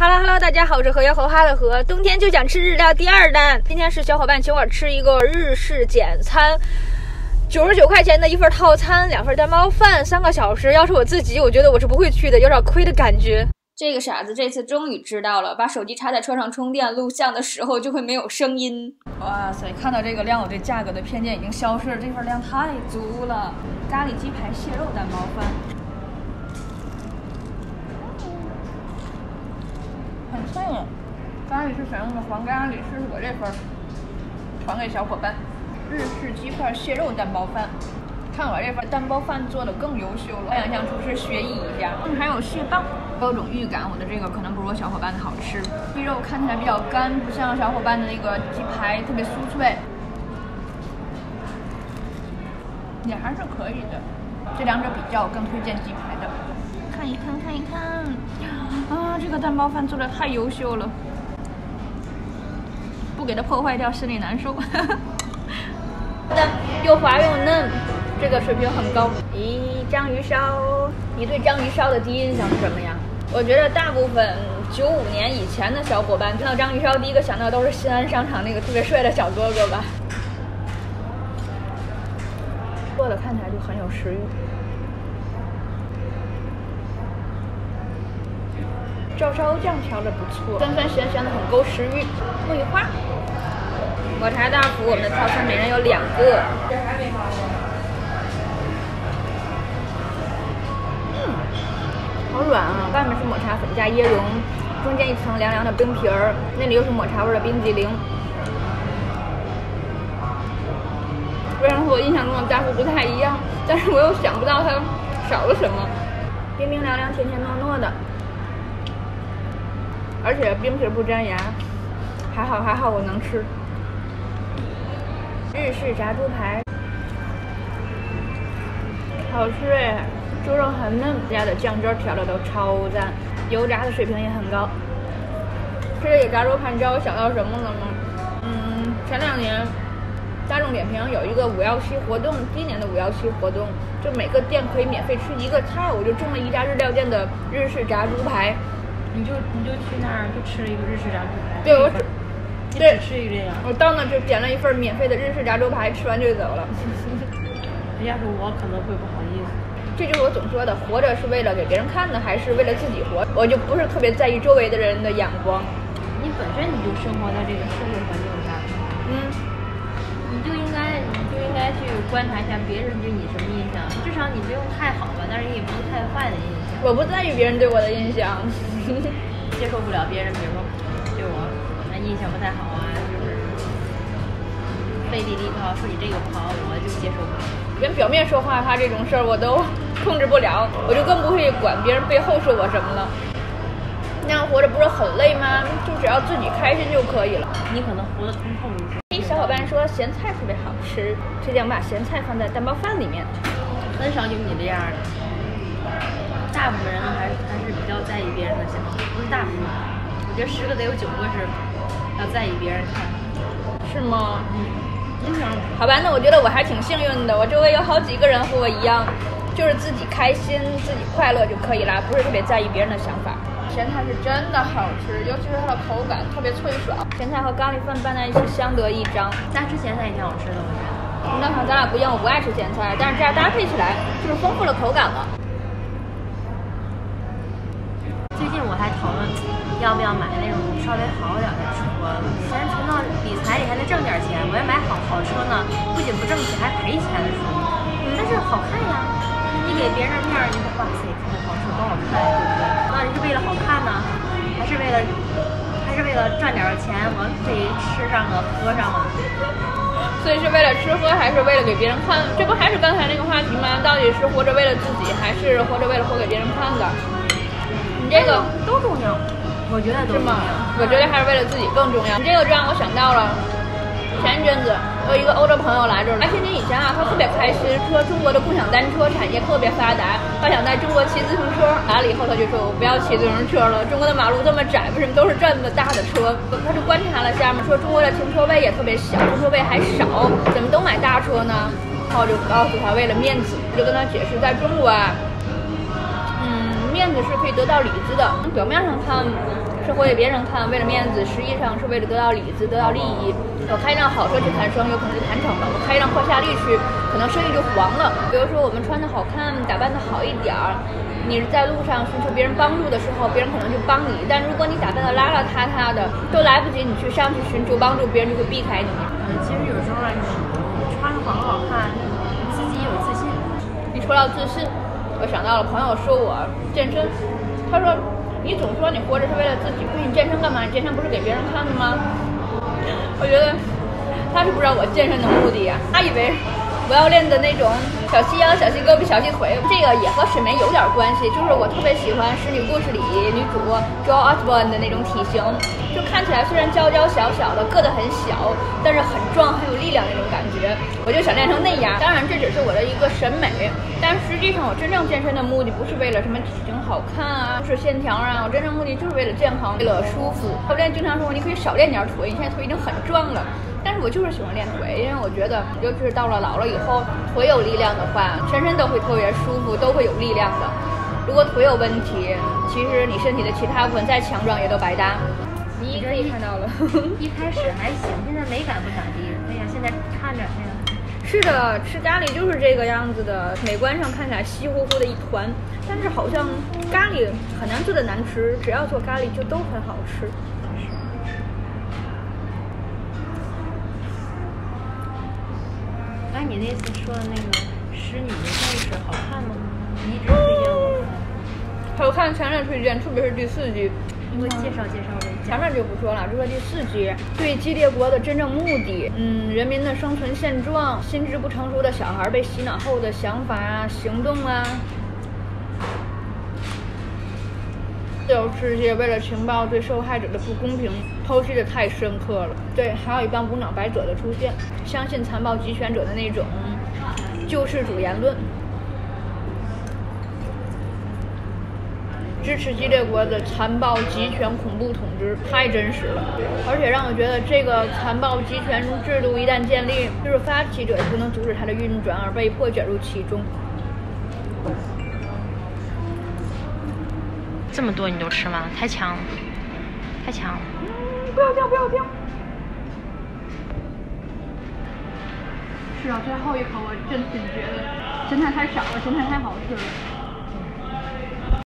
Hello， 大家好，我是和摇和哈的和。冬天就想吃日料第二弹，今天是小伙伴请我吃一个日式简餐，99块钱的一份套餐，2份蛋包饭，3个小时。要是我自己，我觉得我是不会去的，有点亏的感觉。这个傻子这次终于知道了，把手机插在车上充电，录像的时候就会没有声音。哇塞，看到这个量，我对价格的偏见已经消失了，这份量太足了。咖喱鸡排蟹肉蛋包饭。很脆，咖喱是选用的黄咖喱，试试我这份，传给小伙伴。日式鸡块蟹肉蛋包饭，看我这份蛋包饭做的更优秀了，我想向厨师学艺一下。还有蟹棒，我有种预感，我的这个可能不如我小伙伴的好吃。鸡肉看起来比较干，不像小伙伴的那个鸡排特别酥脆，也还是可以的。这两者比较，我更推荐鸡排的。看一看，看一看。啊，这个蛋包饭做的太优秀了，不给它破坏掉心里难受。又滑又嫩，这个水平很高。咦，章鱼烧，你对章鱼烧的第一印象是什么呀？我觉得大部分95年以前的小伙伴听到章鱼烧，第一个想到都是新安商场那个特别帅的小哥哥吧。做的看起来就很有食欲。照烧酱调的不错，酸酸咸咸的很勾食欲。木鱼花，抹茶大福，我们的套餐每人有2个。好软啊！外面是抹茶粉加椰蓉，中间一层凉凉的冰皮儿，那里又是抹茶味的冰激凌。虽然和我印象中的大福不太一样，但是我又想不到它少了什么。冰冰凉凉，甜甜糯糯的。而且冰皮不粘牙，还好我能吃。日式炸猪排，好吃哎，猪肉很嫩，家的酱汁调的都超赞，油炸的水平也很高。吃这个炸猪排，你知道我想到什么了吗？前2年大众点评有一个517活动，今年的517活动，就每个店可以免费吃1个菜，我就中了一家日料店的日式炸猪排。 你就去那儿就吃了一个日式炸猪排。 对，我只吃一个这样。 我到那就点了一份免费的日式炸猪排，吃完就走了。 要是我可能会不好意思。 这就是我总说的，活着是为了给别人看的，还是为了自己活？我就不是特别在意周围的人的眼光。 你本身你就生活在这个社会环境下，你就应该去观察一下别人对你什么印象，至少你不用太好吧，但是也不用太坏的印象。 我不在意别人对我的印象。 接受不了别人，比如说对我印象不太好啊，就是背地里头说你这个不好，我就接受不了。 连表面说话这种事儿我都控制不了，我就更不会管别人背后说我什么了。那样活着不是很累吗？就只要自己开心就可以了。 你可能活得通透一些。 小伙伴说咸菜特别好吃，推荐我把咸菜放在蛋包饭里面。 很少有你这样的。大部分人还是比较在意别人的想法，不是大部分，我觉得10个得有9个是要在意别人看， 是吗？好吧，那我觉得我还挺幸运的，我周围有好几个人和我一样，就是自己开心、自己快乐就可以啦，不是特别在意别人的想法。咸菜是真的好吃，尤其是它的口感特别脆爽，咸菜和咖喱饭拌在一起相得益彰。 家吃咸菜也挺好吃的，我觉得。 那好，咱俩不一样，我不爱吃咸菜，但是这样搭配起来就是丰富了口感了。 最近我还讨论要不要买那种稍微好点的车，钱存到理财里还能挣点钱。我要买好车呢，不仅不挣钱，还赔钱的属于。但是好看呀，你给别人面儿，你说哇塞，看这好车多好看呀，对不对？到底是为了好看呢，还是为了赚点钱，我可以吃上了喝上了？ 所以是为了吃喝，还是为了给别人看？这不还是刚才那个话题吗？到底是活着为了自己，还是活着为了活给别人看的？这个都重要，我觉得都重要。 我觉得还是为了自己更重要。你这个就让我想到了，前一阵子有一个欧洲朋友来这儿，来10年以前啊，他特别开心，说中国的共享单车产业特别发达，他想在中国骑自行车。来了以后，他就说我不要骑自行车了，中国的马路这么窄，为什么都是这么大的车？他就观察了下面，说中国的停车位也特别小，停车位还少，怎么都买大车呢？然后我就告诉他，为了面子，就跟他解释，在中国啊。面子是可以得到里子的，表面上看是活给别人看，为了面子，实际上是为了得到里子，得到利益。我开一辆好车去谈生意，有可能就谈成了；我开一辆破夏利去，可能生意就黄了。比如说我们穿的好看，打扮的好一点儿，你在路上寻求别人帮助的时候，别人可能就帮你；但如果你打扮的邋邋遢遢的，都来不及你去上去寻求帮助，别人就会避开你。 其实有时候你穿的好看，自己有自信。 你说到自信，我想到了朋友说我健身，他说你总说你活着是为了自己，可是你健身干嘛？你健身不是给别人看的吗？我觉得他是不知道我健身的目的呀，他以为我要练的那种小细腰、小细胳膊、小细腿，这个也和审美有点关系。就是我特别喜欢《使女故事》里女主 Jo Osborne 的那种体型，就看起来虽然娇娇小小的，个子很小，但是很壮，很有力量那种感觉。我就想练成那样。当然，这只是我的一个审美，但实际上我真正健身的目的不是为了什么体型好看啊，不是线条啊，我真正目的就是为了健康，为了舒服。教练经常说你可以少练点腿，你现在腿已经很壮了。但是我就是喜欢练腿，因为我觉得，尤其是到了老了以后，腿有力量的话，全身都会特别舒服，都会有力量的。如果腿有问题，其实你身体的其他部分再强壮也都白搭。你可以看到了， 一开始还行，现在美感不咋地。哎呀，现在看着哎呀。 是的，吃咖喱就是这个样子的，美观上看起来稀乎乎的一团，但是好像咖喱很难做的难吃，只要做咖喱就都很好吃。 哎，你那次说的那个《使女的故事》好看吗？你一直推荐我看。 好看，强烈推荐，特别是第4集。 你给我介绍介绍呗。 前面就不说了，就说第4集对激烈国的真正目的，人民的生存现状，心智不成熟的小孩被洗脑后的想法啊、行动啊。自由世界为了情报对受害者的不公平剖析的太深刻了。对，还有一帮无脑白左的出现，相信残暴集权者的那种救世主言论，支持激烈国的残暴集权恐怖统治太真实了，而且让我觉得这个残暴集权制度一旦建立，就是发起者也不能阻止它的运转，而被迫卷入其中。 这么多你都吃完了，太强了，太强了。 不要掉，不要掉。吃到最后一口，我真心觉得真的太少了，真的太好吃了。